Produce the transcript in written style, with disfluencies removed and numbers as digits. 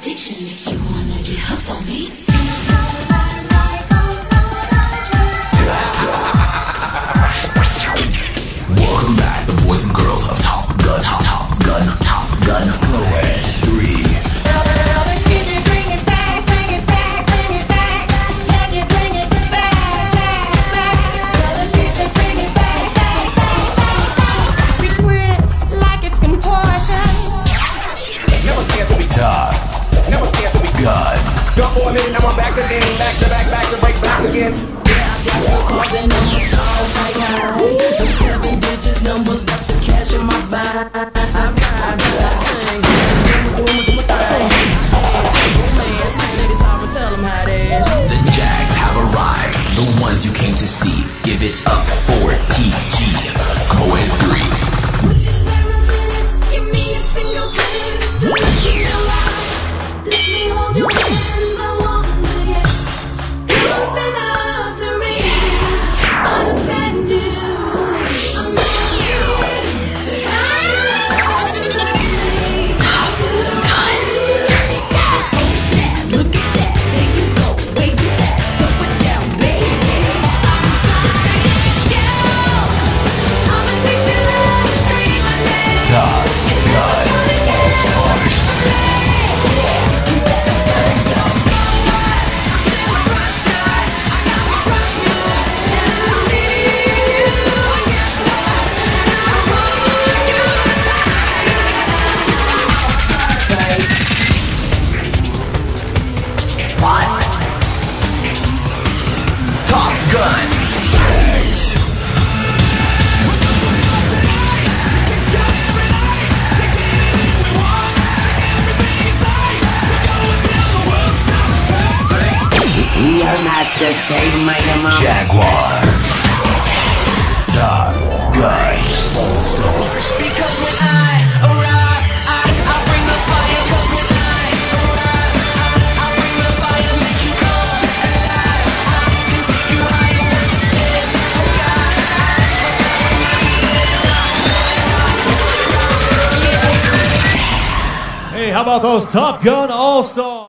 addiction if you wanna get hooked on me. Welcome back, the boys and girls of Top Gun, Top Gun, Chloe 3. Jump for a minute, now I'm back again. Back to break back again. Yeah, I got you causing almost all right now. Them 7 digits numbers, that's the cash in my bag. I'm sing. Doing my thing. Niggas hard to tell them how it is. The Jags have arrived, the ones you came to see. Give it up for TG, Chloe 3. Would you spare a minute? Give me a single chance to let you know life. Let me hold your hand. We are not the same, my name. Jaguar, Top Gun, All-Stars. Because when I arrive, I bring the fire. Cause when I arrive, I bring the fire. Make you come alive. I can take you higher than this is. Oh God, just Hey, how about those Top Gun All-Stars?